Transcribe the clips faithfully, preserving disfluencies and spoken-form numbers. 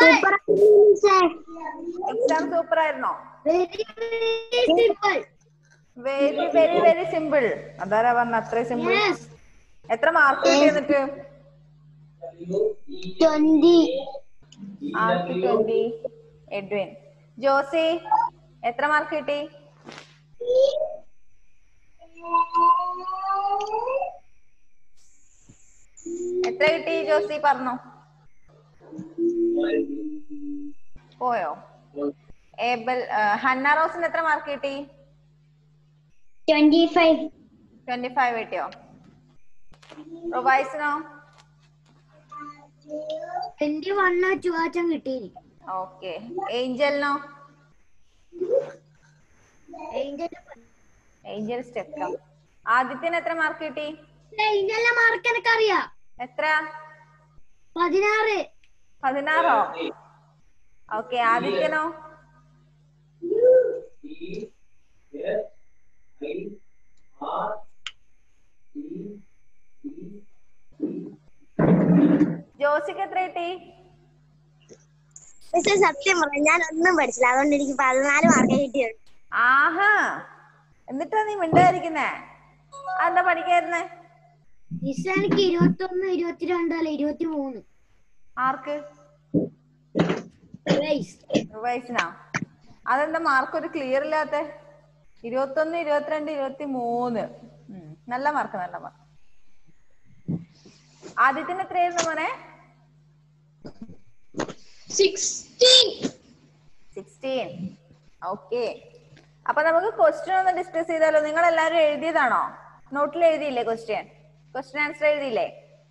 Exam super ആയിരുന്നോ? Very very very simple. അതാരാ പറഞ്ഞ അത്രയും സിമ്പിൾ? എത്ര മാർക്ക് കിട്ടി എന്നിട്ട്? ആർക്ക് ട്വന്റി. എഡ്വിൻ. ജോസി എത്ര മാർക്ക് കിട്ടി? എത്ര കിട്ടി ജോസി പറഞ്ഞോ? പോയോ? ഏബൽ ഹന്ന റോസിന് എത്ര മാർക്ക് കിട്ടി? Twenty five. ട്വന്റി ഫൈവ് കിട്ടിയോ? റുബൈസിനോ? ട്വന്റി വണ്ണോ ചുവാച്ചം കിട്ടി. ഓക്കെ. ഏഞ്ചലിനോ? ഏഞ്ചൽ സ്റ്റെക്ക. ആദിത്യന് എത്ര മാർക്ക് കിട്ടി? ഏഞ്ചലിന്റെ മാർക്ക് എനിക്കറിയാം. എത്ര? പതിനാറ്. പതിനാറോ? ഓക്കെ. ആദിത്യനോ? ജോസിക്ക് എത്ര കിട്ടി? സത്യം പറഞ്ഞു ഞാൻ ഒന്നും പഠിച്ചില്ല, അതുകൊണ്ട് എനിക്ക് പതിനാല് മാർക്ക് കിട്ടിയത്. ആഹാ, എന്നിട്ടാ നീ മിണ്ടായിരിക്കുന്നേ? അതെന്താ പഠിക്കായിരുന്നേ? എനിക്ക് ഇരുപത്തി ഒന്ന് ഇരുപത്തിരണ്ട് അല്ല ഇരുപത്തി മൂന്ന്. ആർക്ക്? റിവൈസിനാ? അതെന്താ മാർക്ക് ഒരു ക്ലിയർ ഇല്ലാത്ത? ഇരുപത്തി ഒന്ന് ഇരുപത്തിരണ്ട് ഇരുപത്തി മൂന്ന്. നല്ല മാർക്ക്, നല്ല മാർക്ക്. ആദ്യത്തിന് എത്രയായിരുന്നു മോനെ? സിക്സ്റ്റീൻ. ഓക്കെ. അപ്പൊ നമുക്ക് ക്വസ്റ്റ്യൻ ഒന്ന് ഡിസ്കസ് ചെയ്താലോ? നിങ്ങൾ എല്ലാവരും എഴുതിയതാണോ? നോട്ടിൽ എഴുതിയില്ലേ ക്വസ്റ്റ്യൻ? ക്വസ്റ്റ്യൻ ആൻസർ എഴുതിയില്ലേ?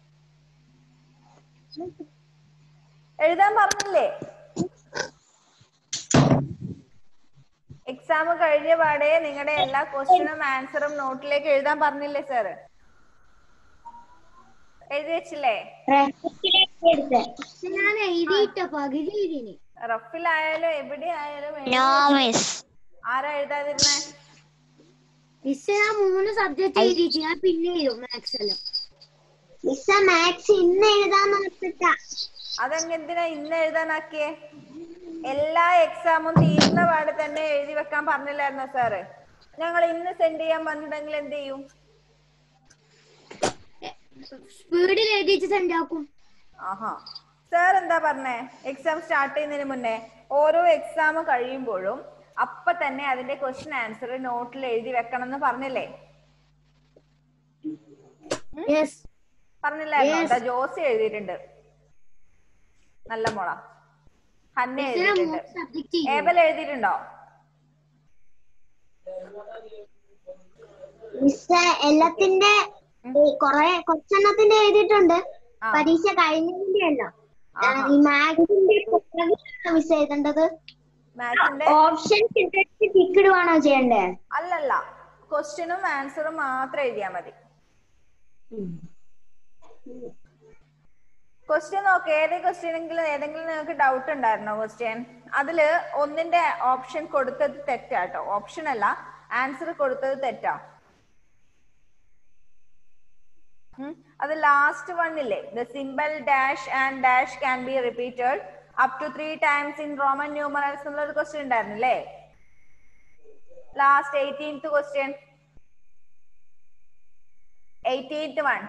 എഴുതാൻ പറഞ്ഞില്ലേ? എക്സാം കഴിഞ്ഞ പാടെ നിങ്ങളുടെ എല്ലാ ക്വസ്റ്റ്യനും ആൻസറും നോട്ടിലേക്ക് എഴുതാൻ പറഞ്ഞില്ലേ സാറ്? എഴുതി വെച്ചില്ലേ? ഞാൻ എഴുതിയിട്ടോ, പകുതി എഴുതിനി. റഫിലായാലും എവിടെ ആയാലും ആരാ എഴുതാതിരുന്നേ? മിസ് ഞാൻ മൂന്ന് സബ്ജക്ട് എഴുതിയിട്ട് ഞാൻ പിന്നെ എഴുതും മാത്സ് എല്ലാം. മിസ് മാത്സ് ഇന്ന് എഴുതാൻ നോക്കിട്ട. അതെന്തിനാ ഇന്ന് എഴുതാനാക്കിയേ? എല്ലാ എക്സാമും തീരുന്ന പാടെ തന്നെ എഴുതി വെക്കാൻ പറഞ്ഞില്ലായിരുന്നോ സാറ്? ഞങ്ങൾ ഇന്ന് സെൻഡ് ചെയ്യാൻ പറഞ്ഞിട്ടുണ്ടെങ്കിൽ എന്ത് ചെയ്യും? സ്പീഡിൽ എഴുതിച്ച് സെൻഡ് ആക്കും. ആഹാ. സാർ എന്താ പറഞ്ഞേ? എക്സാം സ്റ്റാർട്ട് ചെയ്യുന്നതിന് മുന്നേ ഓരോ എക്സാം കഴിയുമ്പോഴും അപ്പൊ തന്നെ അതിന്റെ ക്വസ്റ്റ്യൻ ആൻസർ നോട്ടിൽ എഴുതി വെക്കണം എന്ന് പറഞ്ഞില്ലേ? പറഞ്ഞില്ലായിരുന്നോ? ജോസി എഴുതിയിട്ടുണ്ട്, നല്ല മോള. ഹന്ന എഴുതിയിട്ടുണ്ട്. ഏബൽ എഴുതിയിട്ടുണ്ടോ? എല്ലാത്തിന്റെ കൊറേ കുറച്ചെണ്ണത്തിന്റെ എഴുതിയിട്ടുണ്ട്. പരീക്ഷ കഴിഞ്ഞതിന്റെ അല്ല, ഈ മാത്സിന്റെ മിസ് എഴുതേണ്ടത്. ഓപ്ഷൻ ടിക്കിടുവാണോ ചെയ്യണ്ടേ? അല്ലല്ല, ക്വസ്റ്റ്യനും ആൻസറും മാത്രം എഴുതിയാ മതി. ക്വസ്റ്റ്യൻ നോക്ക്. ഏത് ക്വസ്റ്റ്യനെങ്കിലും ഏതെങ്കിലും നിങ്ങൾക്ക് ഡൗട്ട് ഉണ്ടായിരുന്നോ? ക്വസ്റ്റ്യൻ അതില് ഒന്നിന്റെ ഓപ്ഷൻ കൊടുത്തത് തെറ്റാട്ടോ. ഓപ്ഷൻ അല്ല, ആൻസർ കൊടുത്തത് തെറ്റാ. അത് ലാസ്റ്റ് വണ്ണില്ലേ? The symbol dash and dash can be repeated up to three times in Roman numerals എന്നുള്ള ഒരു ക്വസ്റ്റ്യൻ ഉണ്ടായിരുന്നില്ലേ? Last eighteenth question, eighteenth one.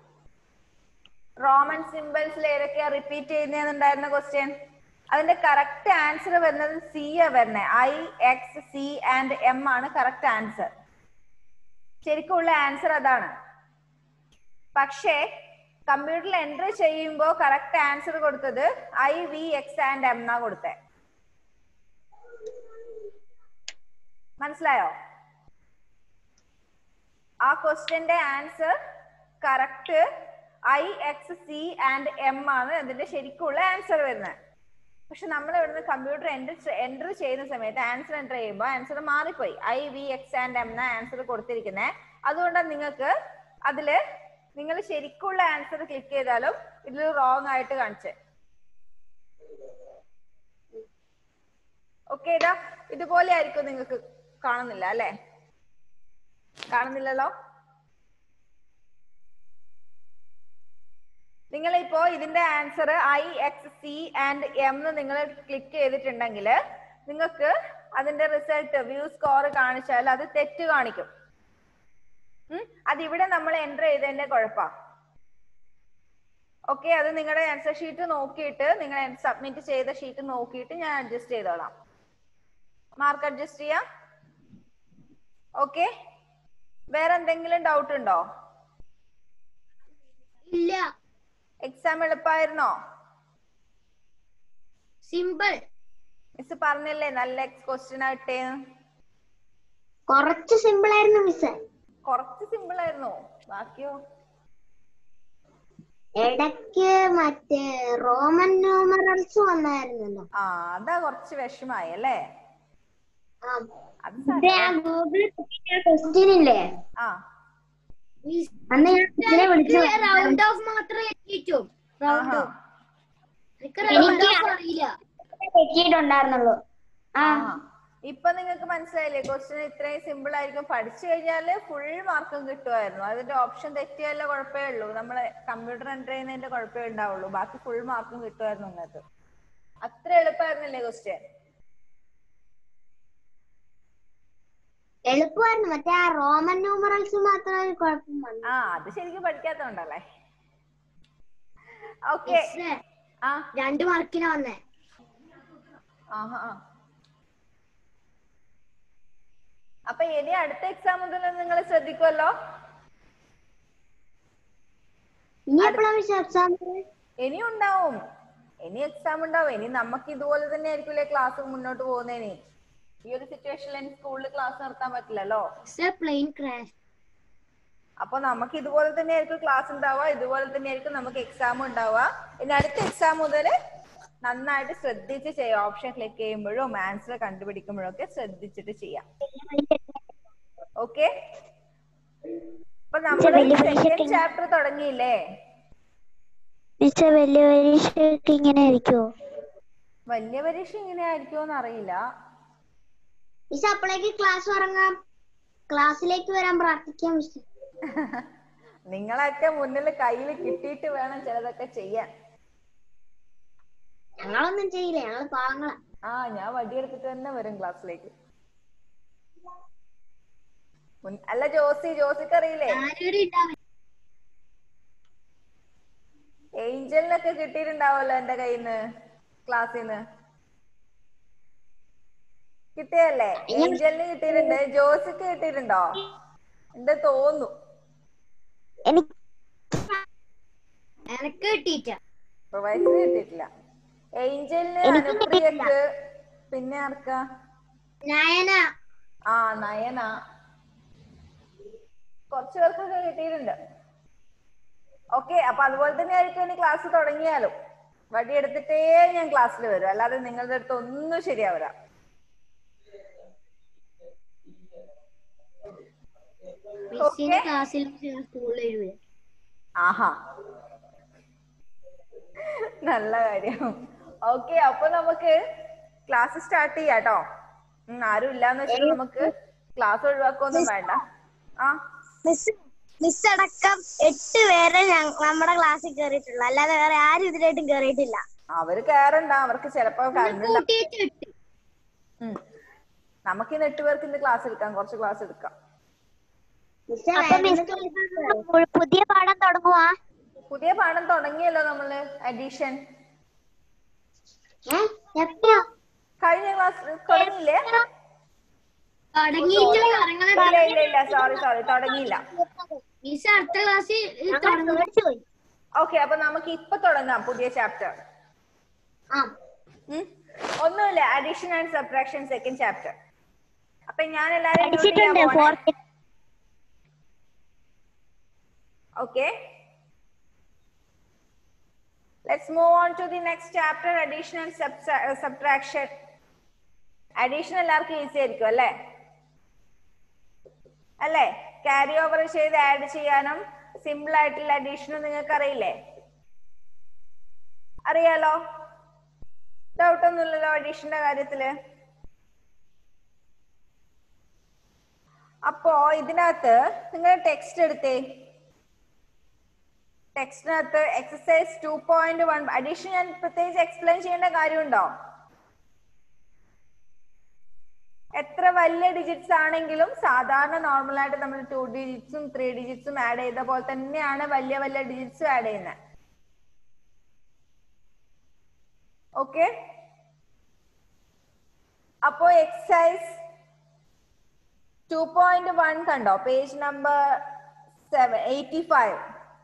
Roman സിംബൽസിൽ ഏതൊക്കെയാ റിപ്പീറ്റ് ചെയ്യുന്നതെന്നുണ്ടായിരുന്ന ക്വസ്റ്റ്യൻ. അതിന്റെ കറക്റ്റ് ആൻസർ വരുന്നത് സി ആ വരുന്നത്. I X C and M ആണ് കറക്റ്റ് ആൻസർ. ശരിക്കുള്ള ആൻസർ അതാണ്. പക്ഷേ കമ്പ്യൂട്ടറിൽ എൻട്രി ചെയ്യുമ്പോൾ കറക്റ്റ് ആൻസർ കൊടുത്തത് I V X and M എന്നാ കൊടുത്തേ. മനസ്സിലായോ? ആ ക്വസ്റ്റ്യന്റെ answer correct I X C and M ആണ് അതിന്റെ ശരിക്കുള്ള ആൻസർ വരുന്നത്. പക്ഷെ നമ്മൾ ഇവിടുന്ന് കമ്പ്യൂട്ടർ എൻട്രി എൻട്രി ചെയ്യുന്ന സമയത്ത് ആൻസർ എൻട്രി ചെയ്യുമ്പോൾ ആൻസർ മാറിപ്പോയി. I V X and M എന്ന ആൻസർ കൊടുത്തിരിക്കുന്നത്. അതുകൊണ്ടാണ് നിങ്ങൾക്ക് അതില് നിങ്ങൾ ശരിക്കുള്ള ആൻസർ ക്ലിക്ക് ചെയ്താലും ഇതിൽ റോങ് ആയിട്ട് കാണിച്ചേ. ഓക്കെ, ഇതാ ഇതുപോലെ ആയിരിക്കും. നിങ്ങൾക്ക് കാണുന്നില്ല അല്ലെ? കാണുന്നില്ലല്ലോ? നിങ്ങളിപ്പോ ഇതിന്റെ answer I X C and M നിങ്ങൾ ക്ലിക്ക് ചെയ്തിട്ടുണ്ടെങ്കിൽ നിങ്ങൾക്ക് അതിന്റെ റിസൾട്ട് വ്യൂ സ്കോർ കാണിച്ചാൽ അത് തെറ്റ് കാണിക്കും. അതിവിടെ നമ്മൾ എൻ്റർ ചെയ്തതിന്റെ കുഴപ്പം. ഓക്കെ, അത് നിങ്ങളുടെ ആൻസർ ഷീറ്റ് നോക്കിയിട്ട് നിങ്ങൾ സബ്മിറ്റ് ചെയ്ത ഷീറ്റ് നോക്കിയിട്ട് ഞാൻ അഡ്ജസ്റ്റ് ചെയ്തോളാം. മാർക്ക് അഡ്ജസ്റ്റ് ചെയ്യാം. ഓക്കെ, വേറെ എന്തെങ്കിലും ഡൗട്ട് ഉണ്ടോ? ഇല്ല. എക്സാം എളുപ്പമായിരുന്നോ? സിമ്പിൾ. മിസ് പറഞ്ഞില്ലേ നല്ല ക്വസ്റ്റ്യൻ ആയിട്ടേ. കുറച്ച് സിമ്പിൾ ആയിരുന്നു മിസ്. കുറച്ച് സിമ്പിൾ ആയിരുന്നോ? ബാക്കിയോ? ഇടയ്ക്ക് മറ്റേ റോമൻ ന്യൂമറൽസ് വന്നായിരുന്നല്ലോ. ആ, അതാ കുറച്ച് വിഷമായി അല്ലേ? ഗൂഗിൾ ക്വസ്റ്റ്യൻ ഇല്ലേ? ആ, അന്ന് ഞാൻ വിളിച്ചു. റൗണ്ട് ഓഫ് മാത്രമേ എത്തിയിട്ടു. Round of എത്തിയിട്ടുണ്ടായിരുന്നുള്ളൂ. ആ, ഇപ്പൊ നിങ്ങൾക്ക് മനസ്സിലായില്ലേ ക്വസ്റ്റ്യൻ ഇത്രയും സിമ്പിൾ ആയിരിക്കും. പഠിച്ചു കഴിഞ്ഞാല് ഫുൾ മാർക്കും കിട്ടുമായിരുന്നു. അതിന്റെ ഓപ്ഷൻ തെറ്റിയല്ല കുഴപ്പമേ ഉള്ളൂ. നമ്മള് കമ്പ്യൂട്ടർ എൻ്റർ ചെയ്യുന്നതിന്റെ കുഴപ്പമേ ഉണ്ടാവുള്ളൂ. ബാക്കി ഫുൾ മാർക്കും കിട്ടുമായിരുന്നു നിങ്ങൾക്ക്. അത്ര എളുപ്പമായിരുന്നില്ലേ ക്വസ്റ്റ്യൻ? എളുപ്പമായിരുന്നു. മറ്റേ ആ റോമൻ ന്യൂമറൽസ് മാത്രമേ കുഴപ്പം വന്നു. ആ, അത് ശരിക്കും പഠിക്കാത്തോണ്ടല്ലേ. ഓക്കെ, ആ രണ്ടു മാർക്കിനാ വന്നേ. ആഹാ, അപ്പൊ ഇനി അടുത്ത എക്സാം മുതൽ നിങ്ങൾ ശ്രദ്ധിക്കുമല്ലോ. ഇനി ഉണ്ടാവും, ഇനി എക്സാം ഉണ്ടാവും. ഇനി നമുക്ക് ഇതുപോലെ തന്നെ ആയിരിക്കില്ലേ ക്ലാസ് മുന്നോട്ട് പോകുന്നതിന്. ഈ ഒരു സിറ്റുവേഷനിൽ സ്കൂളിൽ ക്ലാസ് നിർത്താൻ പറ്റില്ലല്ലോ. അപ്പൊ നമുക്ക് ഇതുപോലെ തന്നെ ആയിരിക്കും ക്ലാസ് ഉണ്ടാവുക, ഇതുപോലെ തന്നെ ആയിരിക്കും നമുക്ക് എക്സാം ഉണ്ടാവുക. ഇനി അടുത്ത എക്സാം മുതൽ നന്നായിട്ട് ശ്രദ്ധിച്ച് ചെയ്യാം. ഓപ്ഷൻ ക്ലിക്ക് ചെയ്യുമ്പോഴും ആൻസർ കണ്ടുപിടിക്കുമ്പോഴും ഒക്കെ ശ്രദ്ധിച്ചിട്ട് ചെയ്യാം. ഓക്കെ, അപ്പൊ നമ്മൾ സെക്കൻഡ് ചാപ്റ്റർ തുടങ്ങിയില്ലേ? വലിയ പരീക്ഷ ഇങ്ങനെ ആയിരിക്കുമോ? വലിയ പരീക്ഷ ഇങ്ങനെ ആയിരിക്കുമോന്ന് അറിയില്ല. അപ്പോഴേക്ക് ക്ലാസ് തുടങ്ങാം. ക്ലാസ്സിലേക്ക് വരാൻ പ്രാർത്ഥിക്കാം. നിങ്ങളൊക്കെ മുന്നിൽ കയ്യിൽ കിട്ടിയിട്ട് വേണം ചിലതൊക്കെ ചെയ്യാൻ. ഞങ്ങളൊന്നും ചെയ്യില്ല, ഞങ്ങൾ പാവങ്ങളാ. ആ, ഞാൻ വടിയെടുത്തിട്ട് തന്നെ വരും ക്ലാസ്സിലേക്ക്. അല്ല ജോസി, ജോസിക്ക് അറിയില്ലേ ഏഞ്ചലിനൊക്കെ കിട്ടിയിട്ടുണ്ടാവല്ലോ എന്റെ കയ്യിന്ന് ക്ലാസ്സിന്ന്. കിട്ടിയല്ലേ? ഏഞ്ചലിന് കിട്ടിയിട്ടുണ്ട്. ജോസിക്ക് കിട്ടിയിട്ടുണ്ടോ? എന്റെ തോന്നുന്നു. എനിക്ക് കിട്ടിയിട്ടില്ല. പ്രൊവൈസിന് കിട്ടിയിട്ടില്ല. ഏഞ്ചലിന്, അനുപ്രിയക്ക്, പിന്നെ ആർക്കാ? നയന. ആ, നയന. കുറച്ചു പേർക്കൊക്കെ കിട്ടിയിട്ടുണ്ട്. ഓക്കെ, അപ്പൊ അതുപോലെ തന്നെ ആയിരിക്കും ഇനി ക്ലാസ് തുടങ്ങിയാലും. വടി എടുത്തിട്ടേ ഞാൻ ക്ലാസ്സിൽ വരും, അല്ലാതെ നിങ്ങളുടെ അടുത്ത് ഒന്നും ശരിയാവില്ല. ആഹാ, നല്ല കാര്യം. ഓക്കെ, അപ്പൊ നമുക്ക് ക്ലാസ് സ്റ്റാർട്ട് ചെയ്യാട്ടോ. ആരും ഇല്ലാന്ന് വെച്ചാൽ നമുക്ക് ക്ലാസ് ഒഴിവാക്കൊന്നും വേണ്ട. ആ, മിസ് അടക്കം എട്ട് പേരെ നമ്മുടെ ക്ലാസ്സിൽ കയറിയിട്ടുള്ളു, അല്ലാതെ വേറെ ആരും ഇതിലായിട്ടും കയറിയിട്ടില്ല. അവര് കയറണ്ട, അവർക്ക് ചിലപ്പോ നമുക്ക് ഇന്ന് എട്ട് പേർക്ക് ഇന്ന് ക്ലാസ് എടുക്കാം, കുറച്ച് ക്ലാസ് എടുക്കാം. പുതിയ പാഠം തുടങ്ങുവാ? പുതിയ പാഠം തുടങ്ങിയല്ലോ നമ്മള്, അഡീഷൻ. കഴിഞ്ഞ ക്ലാസ് തുടങ്ങിയില്ലേ? ഇല്ല ഇല്ല ഇല്ല, സോറി സോറി, തുടങ്ങിയില്ല. ഓക്കെ, അപ്പൊ നമുക്ക് ഇപ്പൊ തുടങ്ങാം പുതിയ ചാപ്റ്റർ. ഒന്നുമില്ല, addition and subtraction second chapter. അപ്പൊ ഞാൻ എല്ലാരും okay, let's move on to the next chapter, addition and subtraction. Addition എല്ലാവർക്കും ഈസി ആയിരിക്കും അല്ലേ? അല്ലേ? ക്യാരി ഓവർ ചെയ്ത് ആഡ് ചെയ്യാനും സിമ്പിൾ ആയിട്ടുള്ള അഡീഷനും നിങ്ങൾക്ക് അറിയില്ലേ? അറിയാലോ? ഡൗട്ട് ഒന്നുമില്ലല്ലോ അഡീഷന്റെ കാര്യത്തില്. അപ്പോ ഇതിനകത്ത് നിങ്ങൾ ടെക്സ്റ്റ് എടുത്തേ. ടെക്സ്റ്റിനകത്ത് exercise two point one addition ഞാൻ പ്രത്യേകിച്ച് എക്സ്പ്ലെയിൻ ചെയ്യേണ്ട കാര്യമുണ്ടോ? എത്ര വലിയ ഡിജിറ്റ്സ് ആണെങ്കിലും സാധാരണ നോർമൽ ആയിട്ട് നമ്മൾ ടു ഡിജിറ്റ്സും ത്രീ ഡിജിറ്റ്സും ആഡ് ചെയ്ത പോലെ തന്നെയാണ് വലിയ വലിയ ഡിജിറ്റ്സും ആഡ് ചെയ്യുന്നത്. ഓക്കെ, അപ്പോ എക്സസൈസ് ടു പോയിന്റ് വൺ കണ്ടോ? Page number seven eighty five.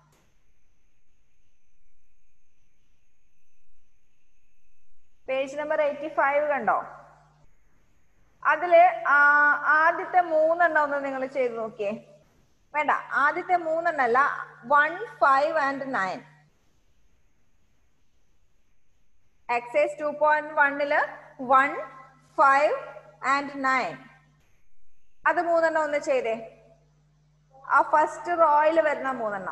Page number eighty five കണ്ടോ? അതില് ആദ്യത്തെ മൂന്നെണ്ണം ഒന്ന് നിങ്ങൾ ചെയ്ത് നോക്കിയേ. വേണ്ട, ആദ്യത്തെ മൂന്നെണ്ണല്ല, one five and nine. Exercise two point വണ്ണില് വൺ ഫൈവ് ആൻഡ് നയൻ, അത് മൂന്നെണ്ണം ഒന്ന് ചെയ്തേ. ആ ഫസ്റ്റ് റോയിൽ വരുന്ന മൂന്നെണ്ണം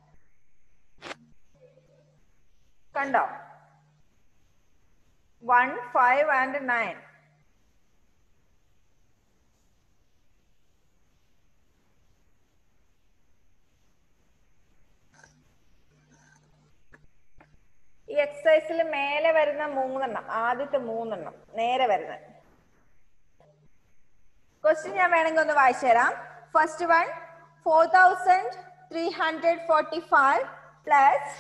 കണ്ടോ? One five and nine. ഈ എക്സസൈസിൽ മേലെ വരുന്ന മൂന്നെണ്ണം, ആദ്യത്തെ മൂന്നെണ്ണം നേരെ വരുന്നത് ക്വസ്റ്റ്യൻ ഞാൻ വേണമെങ്കിൽ ഒന്ന് വായിച്ചു തരാം. First one, four thousand three hundred forty five plus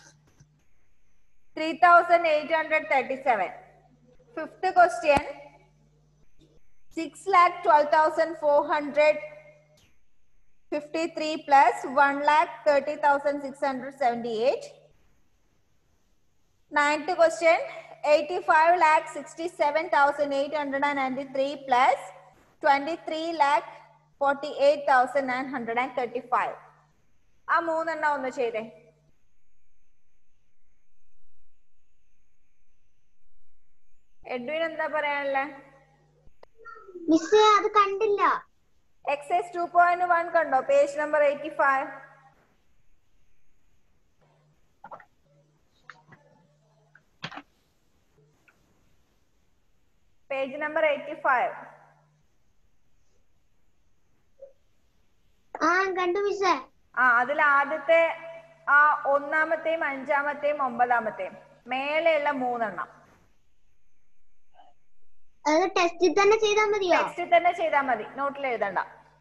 three thousand eight hundred thirty seven. Fifth question, six lakh twelve thousand four hundred fifty three plus one lakh thirty thousand six hundred seventy eight. Ninth question, eighty-five lakh sixty-seven thousand eight hundred ninety-three plus twenty-three lakh forty-eight thousand nine hundred thirty-five. ആ മൂന്നെണ്ണം ഒന്ന് ചെയ്തേ. Edwin എന്താ പറയാനുള്ളത്? മിസ്സേ അത് കണ്ടില്ല. Exercise two point one കണ്ടോ? Page number eighty five. Page number eighty five. ആ കണ്ടു മിസ്സേ. ആ അതിൽ ആദ്യത്തെ ആ ഒന്നാമത്തെയും അഞ്ചാമത്തെയും ഒമ്പതാമത്തെയും മേലെയുള്ള മൂന്നെണ്ണം അത് ടെസ്റ്റിൽ തന്നെ ചെയ്താൽ മതിയോ? ടെക്സ്റ്റിൽ തന്നെ ചെയ്താൽ മതി, നോട്ടിൽ എഴുതണ്ട.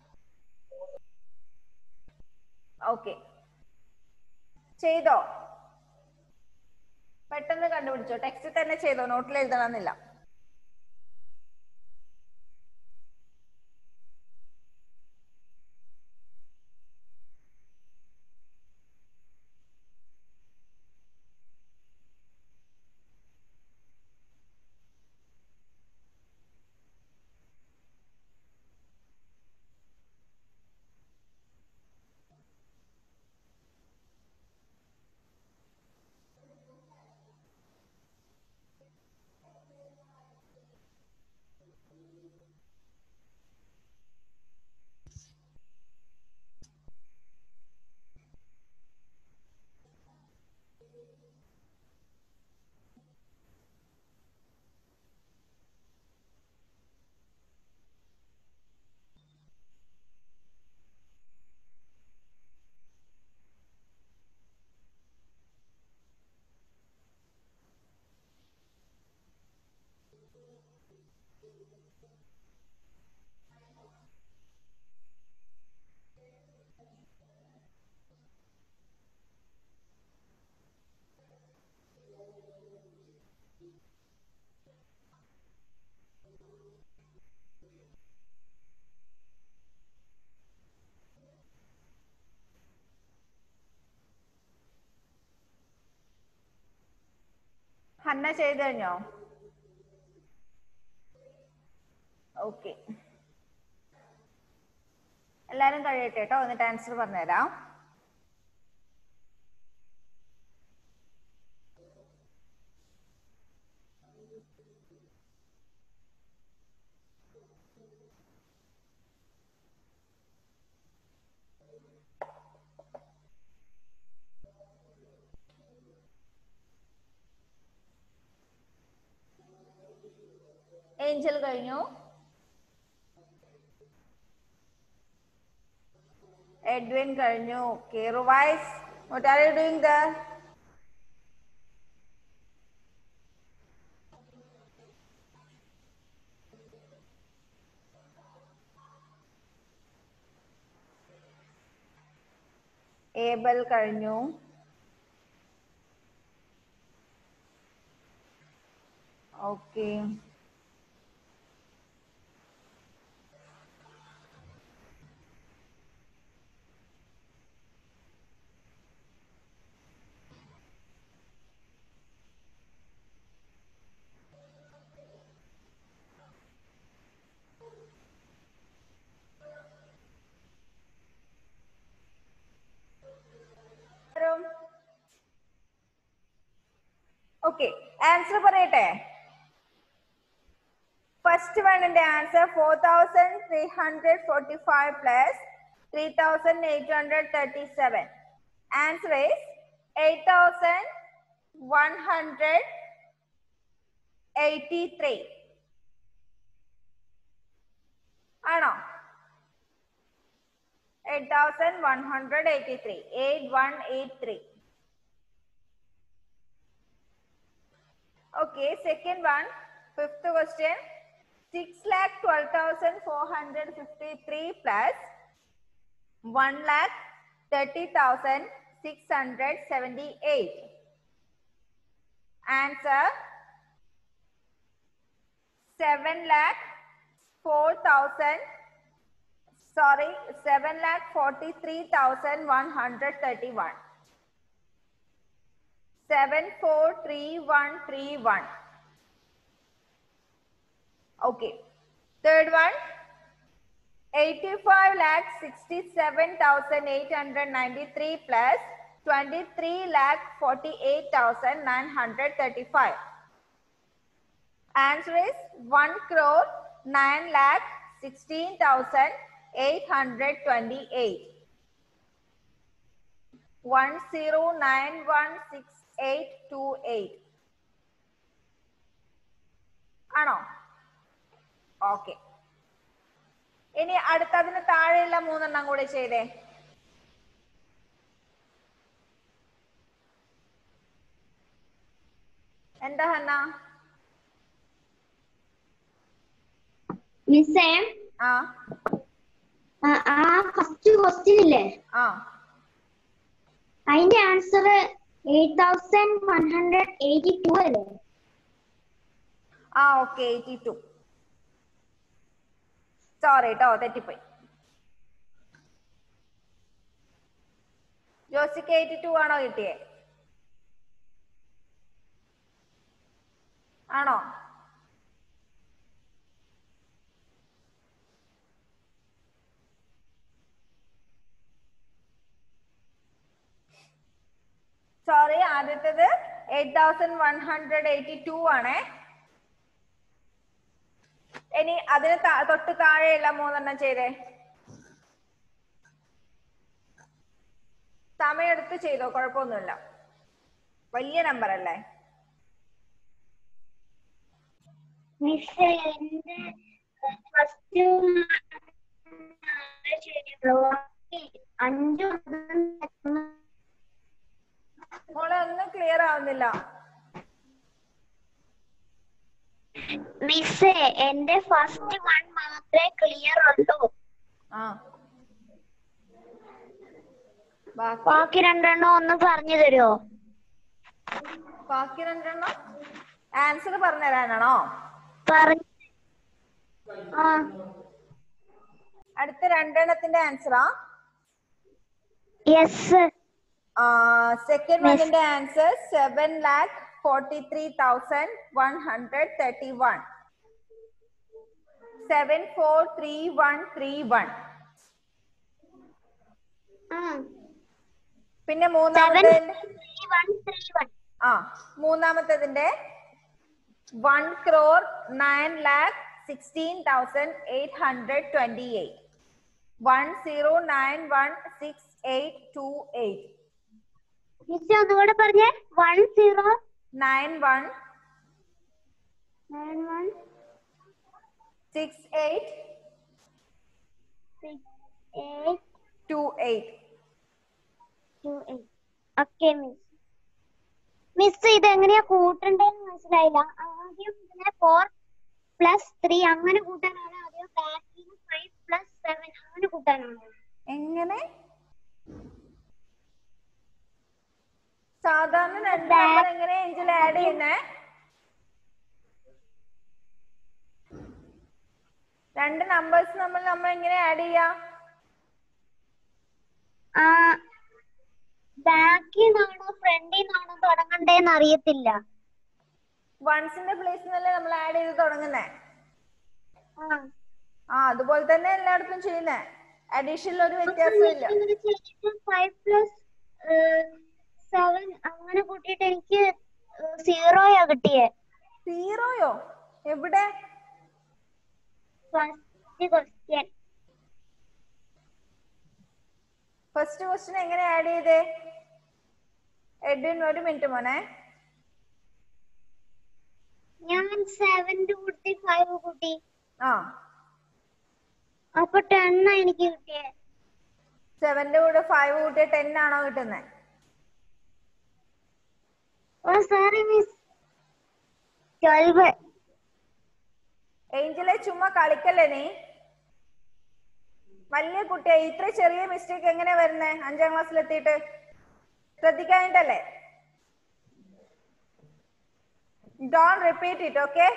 ഓക്കെ, ചെയ്തോ? പെട്ടെന്ന് കണ്ടുപിടിച്ചോ. ടെക്സ്റ്റിൽ തന്നെ ചെയ്തോ, നോട്ടിൽ എഴുതണമെന്നില്ല. ഹന്ന ചെയ്ത് കഴിഞ്ഞോ? ഓക്കെ, എല്ലാരും കഴിയട്ടെ കേട്ടോ, എന്നിട്ട് ആൻസർ പറഞ്ഞുതരാം. ഏഞ്ചൽ കഴിഞ്ഞു, എഡ്വിൻ കഴിഞ്ഞു, okay revise What are you doing there? Able കഴിഞ്ഞു. Okay. Okay, answer പറയട്ടെ. First one in the answer four thousand three hundred forty-five plus three thousand eight hundred thirty-seven. Answer is eight thousand one hundred eighty-three. ആണോ? eight thousand one hundred eighty-three. eight one eight three. Okay, second one, fifth question. six lakh twelve thousand four hundred fifty-three plus one lakh thirty thousand six hundred seventy-eight. Answer seven lakh four thousand, sorry, seven lakh forty-three thousand one hundred thirty-one. seven four three one three one. Okay. Third one, eighty-five lakh sixty-seven thousand eight hundred ninety-three plus twenty-three lakh forty-eight thousand nine hundred thirty-five. Answer is one crore nine lakh sixteen thousand eight hundred twenty-eight. One zero nine one six eight two eight. ആണോ? Okay. ഇനി അടുത്തതിന് താഴെയുള്ള മൂന്നെണ്ണം കൂടി ചെയ്തേ. എന്താ Hannah? മിസ്സേ, ആ ആ ഫസ്റ്റ് ക്വസ്റ്റ്യൻ ഇല്ലേ, ആ അതിന്റെ answer eight thousand one hundred eighty two അല്ലേ? ആ ഓക്കെ, എയ്റ്റി ടു. സോറി കേട്ടോ, തെറ്റിപ്പോയി. ജോസിക്ക് എയ്റ്റി ടു ആണോ കിട്ടിയേ? ആണോ? സോറി, ആദ്യത്തേത് eight thousand one hundred eighty two ആണേ. ഇനി അതിന് തൊട്ട് താഴെയുള്ള മൂന്നെണ്ണം ചെയ്തേ. സമയെടുത്ത് ചെയ്തോ, കുഴപ്പമൊന്നുമില്ല, വലിയ നമ്പർ അല്ലേ. മോളെ ഒന്നും ക്ലിയർ ആവുന്നില്ല. മിസ്സേ, എന്റെ ഫസ്റ്റ് വൺ മാത്രമേ ക്ലിയർ ഉള്ളൂ. ആ ബാക്കി രണ്ടെണ്ണം ഒന്ന് പറഞ്ഞു തരുമോ? ബാക്കി രണ്ടെണ്ണം ആൻസർ പറഞ്ഞു തരാനാണോ? പറഞ്ഞു. അടുത്ത രണ്ടെണ്ണത്തിന്റെ ആൻസറാ? യെസ്. സെക്കൻഡ് വണ്ണിന്റെ answer seven lakh forty three thousand one hundred thirty one. Seven four three one three one. പിന്നെ മൂന്നാമത്തെ ആ മൂന്നാമത്തതിന്റെ one crore nine lakh sixteen thousand eight hundred twenty eight. One zero nine one six eight two eight. ഒന്നുകൂടെ പറഞ്ഞേ. One zero nine one nine one six eight six eight two eight. Two eight. Okay miss. Miss ഇത് എങ്ങനെയാ കൂട്ടണ്ടേന്ന് മനസ്സിലായില്ല. ആദ്യം ഇതിനെ four plus three അങ്ങനെ കൂട്ടാനാണ്, ആദ്യം ബാക്കിൽ ഫൈവ് പ്ലസ് സെവൻ അങ്ങനെ കൂട്ടാനാണ്? എങ്ങനെ? സാധാരണ രണ്ട് നമ്പർ എങ്ങനെ ഏഞ്ചൽ ആഡ് ചെയ്യുന്നേ? രണ്ട് നമ്പേഴ്സ് നമ്മൾ നമ്മൾ എങ്ങനെ ആഡ് ചെയ്യാ? ബാക്കിൽ നിന്നാണോ ഫ്രണ്ടിൽ നിന്നാണോ തുടങ്ങണ്ടേന്ന് അറിയത്തില്ല. വൺസിന്റെ പ്ലേസിൽ നിന്നല്ലേ നമ്മൾ ആഡ് ചെയ്ത് തുടങ്ങുന്നേ? ആ അതുപോലെ തന്നെ എല്ലായിടത്തും ചെയ്യുന്നേ. അഡീഷനിൽ ഒരു വ്യത്യാസവും ഇല്ല. ഫൈവ് പ്ലസ് സെവൻ അങ്ങനെ കൂട്ടിയിട്ട് എനിക്ക് സീറോയാ കിട്ടിയേ. സീറോയോ? എവിടെ? First question. ഫസ്റ്റ് ക്വസ്റ്റ്യൻ എങ്ങനെ ആഡ് ചെയ്തേ? എഡ്വിൻ ഒരു മിനിറ്റ് മോനെ. ഞാൻ സെവന്റെ കൂട്ടി ഫൈവ് കൂട്ടി. ആ അപ്പൊ ടെൻ എനിക്ക് കിട്ടിയേ. സെവന്റെ കൂടെ ഫൈവ് കൂട്ടിയ ടെൻ ആണോ കിട്ടുന്നത്? Oh sorry miss, twelve. ഏഞ്ചലെ ചുമ്മാ കളിക്കല്ലേ നീ? വലിയ കുട്ടിയെ ഇത്ര ചെറിയ മിസ്റ്റേക്ക് എങ്ങനെ വരുന്നേ അഞ്ചാം ക്ലാസ്സിൽ എത്തിയിട്ട്? ശ്രദ്ധിക്കാനിട്ടല്ലേ? Don't repeat it, okay?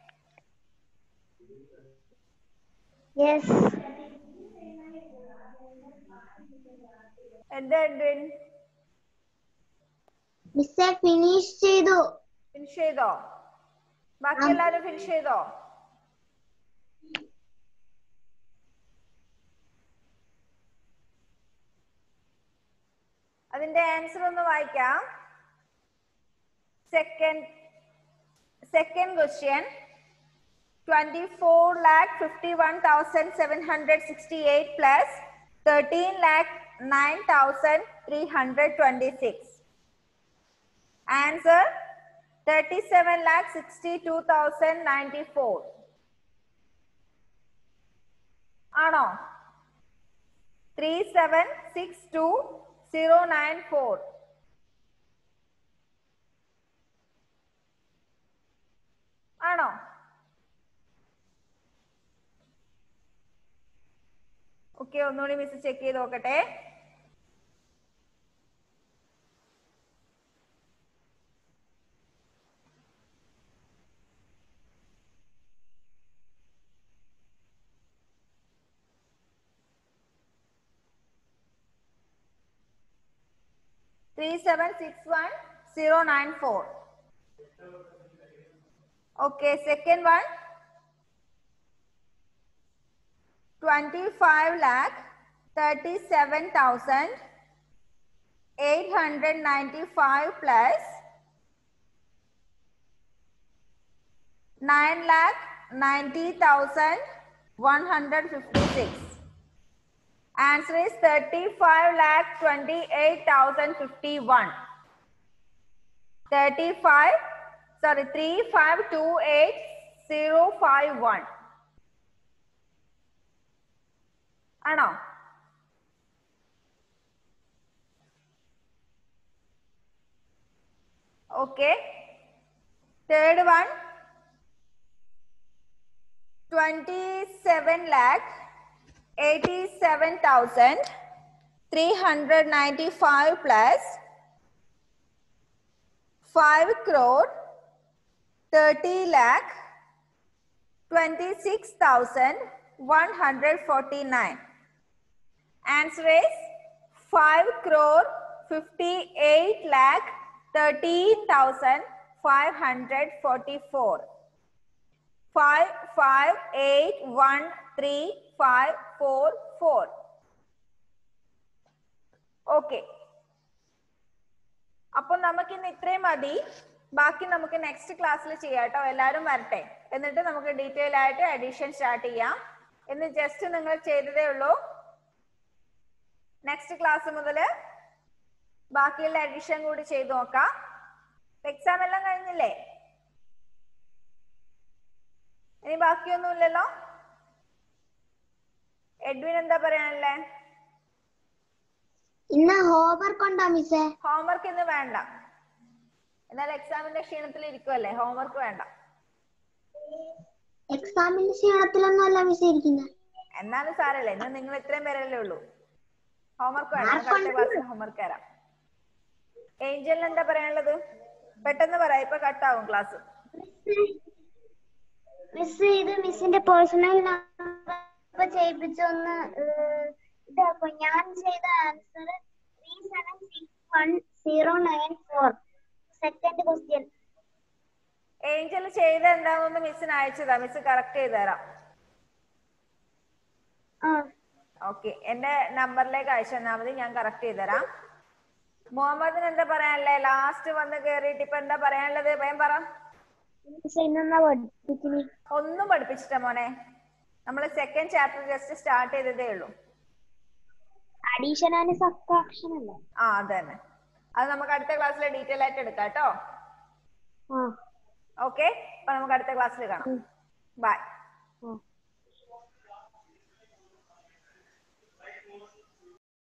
Yes. എന്താ എഡ്വിൻ? മിസ്സേ ഫിനിഷ് ചെയ്തു. ഫിനിഷ് ചെയ്തോ? ബാക്കി എല്ലാരും ഫിനിഷ് ചെയ്തോ? അതിന്റെ ആൻസർ ഒന്ന് വായിക്കാം. Second second question, twenty-four lakh fifty-one thousand seven hundred sixty-eight plus thirteen lakh nine thousand three hundred twenty-six. Answer thirty-seven lakh sixty-two thousand ninety-four. ആണോ? three seven six two zero nine four. ആണോ? Okay, ഒന്നുകൂടി miss check ചെയ്ത് നോക്കട്ടെ. three seven six one zero nine four. Okay, second one, twenty-five lakh thirty-seven thousand eight hundred ninety-five plus nine lakh ninety thousand one hundred fifty-six. Answer is thirty-five lakh twenty-eight thousand fifty-one. thirty-five, sorry, three five two eight zero five one. ആണോ? Okay. Third one, twenty-seven lakh eighty-seven thousand three hundred ninety-five plus five crore thirty lakh twenty-six thousand one hundred forty-nine. Answer is five crore fifty-eight lakh thirteen thousand five hundred forty-four. five five eight one three five four four. Okay. അപ്പൊ നമുക്ക് ഇന്ന് ഇത്രയും മതി. ബാക്കി നമുക്ക് next ക്ലാസ്സിൽ ചെയ്യാം കേട്ടോ. എല്ലാവരും വരട്ടെ, എന്നിട്ട് നമുക്ക് ഡീറ്റെയിൽ ആയിട്ട് അഡീഷൻ സ്റ്റാർട്ട് ചെയ്യാം. ഇന്ന് ജസ്റ്റ് നിങ്ങൾ ചെയ്തതേ ഉള്ളൂ. നെക്സ്റ്റ് ക്ലാസ് മുതൽ ബാക്കിയുള്ള അഡീഷൻ കൂടി ചെയ്ത് നോക്കാം. എക്സാം എല്ലാം കഴിഞ്ഞില്ലേ? ഇനി ബാക്കിയൊന്നുമില്ലല്ലോ. എഡ്വിൻ എന്താ പറയാനല്ലേ? ഇന്ന് ഹോംവർക്ക് ഉണ്ടോ മിസ്സേ? ഹോംവർക്ക് ഇന്ന് വേണ്ട, എന്നാൽ എക്സാമിന്റെ ക്ഷീണത്തിൽ ഇരിക്കുമല്ലേ, ഹോംവർക്ക് വേണ്ട. എക്സാമിന്റെ ക്ഷീണത്തിലൊന്നും അല്ല മിസ്സേ ഇരിക്കുന്നത്. എന്നാലും സാരല്ലേ, ഇന്ന് നിങ്ങൾ ഇത്രയും പേരല്ലേ ഉള്ളൂ. ഹോംവർക്ക് വേണ്ട, നമുക്ക് അടുത്ത ക്ലാസ്സിൽ ഹോംവർക്ക് തരാം. ഏഞ്ചലിന് എന്താ പറയാനുള്ളത്? പെട്ടെന്ന് പറയാം, ഇപ്പൊ കട്ടാവും ക്ലാസ്. മിസ് ഇത് മിസ്സിന്റെ പേഴ്സണൽ നമ്പർ ചെയ്യിപ്പിച്ചൊന്ന് ഇതാക്കും. ഞാൻ ചെയ്ത answer three seven six one zero nine four second question. Angel ചെയ്ത എന്താണെന്ന് മിസ്സിന് അയച്ചതാ, മിസ് കറക്റ്റ് ചെയ്ത് തരാം. ഓക്കെ, എന്റെ നമ്പറിലേക്ക് അയച്ചു തന്നാൽ മതി, ഞാൻ കറക്റ്റ് ചെയ്ത് തരാം. മുഹമ്മദിന് എന്താ പറയാനല്ലേ? ലാസ്റ്റ് വന്ന് കേറിയിട്ട് ഇപ്പൊ എന്താ പറയാനുള്ളത്? വേഗം പറ. ഒന്നും പഠിപ്പിച്ചിട്ട മോനെ, നമ്മള് സെക്കൻഡ് ചാപ്റ്റർ ജസ്റ്റ് സ്റ്റാർട്ട് ചെയ്തതേ ഉള്ളൂ. അഡീഷൻ ആൻഡ് സബ്ട്രാക്ഷൻ അല്ലേ? ആ അത് തന്നെ, അത് നമുക്ക് അടുത്ത ക്ലാസ്സിൽ ഡീറ്റെയിൽ ആയിട്ട് എടുക്കാം കേട്ടോ. ഓക്കെ, അപ്പൊ നമുക്ക് അടുത്ത ക്ലാസ്സിൽ കാണാം. ബൈ.